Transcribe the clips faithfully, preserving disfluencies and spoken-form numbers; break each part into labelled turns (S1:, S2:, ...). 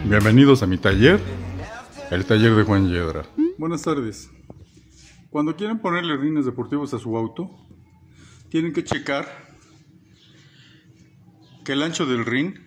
S1: Bienvenidos a mi taller, el taller de Juan Yedra. Buenas tardes. Cuando quieren ponerle rines deportivos a su auto, tienen que checar que el ancho del rin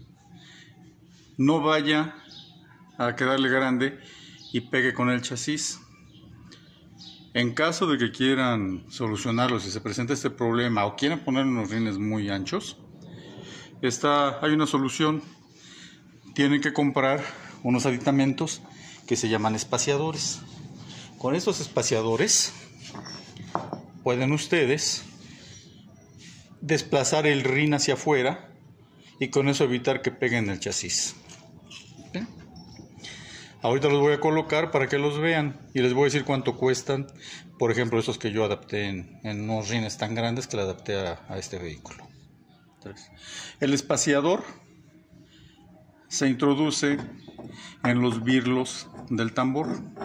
S1: no vaya a quedarle grande y pegue con el chasis. En caso de que quieran solucionarlo, si se presenta este problema o quieren poner unos rines muy anchos, está, hay una solución. Tienen que comprar unos aditamentos que se llaman espaciadores. Con estos espaciadores pueden ustedes desplazar el rin hacia afuera y con eso evitar que peguen el chasis. ¿Sí? Ahorita los voy a colocar para que los vean y les voy a decir cuánto cuestan. Por ejemplo, esos que yo adapté en, en unos rines tan grandes que le adapté a, a este vehículo. Entonces, el espaciador se introduce en los birlos del tambor.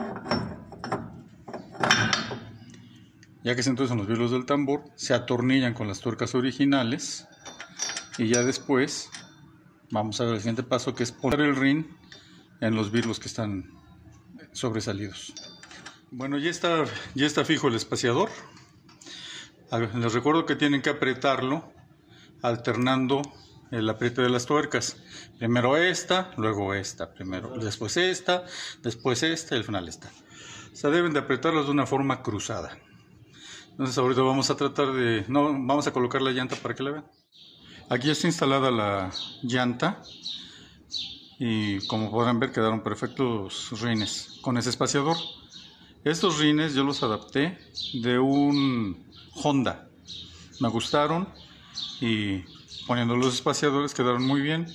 S1: Ya que se introducen los birlos del tambor, se atornillan con las tuercas originales y ya después vamos a ver el siguiente paso, que es poner el rin en los birlos que están sobresalidos. Bueno, ya está, ya está fijo el espaciador. Les recuerdo que tienen que apretarlo alternando el apriete de las tuercas. Primero esta, luego esta, primero, después esta, después esta y al final esta. O sea, deben de apretarlos de una forma cruzada. Entonces ahorita vamos a tratar de, no, vamos a colocar la llanta para que la vean. Aquí ya está instalada la llanta y como podrán ver quedaron perfectos rines con ese espaciador. Estos rines yo los adapté de un Honda. Me gustaron y poniendo los espaciadores quedaron muy bien.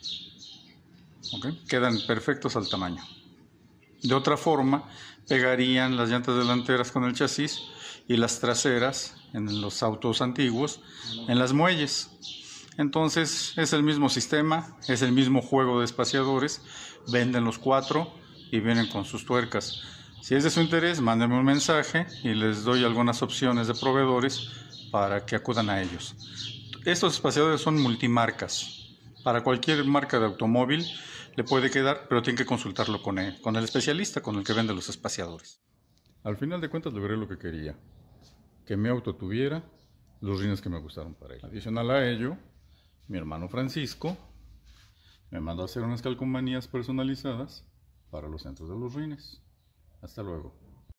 S1: Okay. Quedan perfectos al tamaño. De otra forma, pegarían las llantas delanteras con el chasis y las traseras en los autos antiguos en las muelles. Entonces es el mismo sistema, es el mismo juego de espaciadores. Venden los cuatro y vienen con sus tuercas. Si es de su interés, mándenme un mensaje y les doy algunas opciones de proveedores para que acudan a ellos. Estos espaciadores son multimarcas. Para cualquier marca de automóvil le puede quedar, pero tienen que consultarlo con él, con el especialista, con el que vende los espaciadores. Al final de cuentas logré lo que quería, que mi auto tuviera los rines que me gustaron para él. Adicional a ello, mi hermano Francisco me mandó a hacer unas calcomanías personalizadas para los centros de los rines. Hasta luego.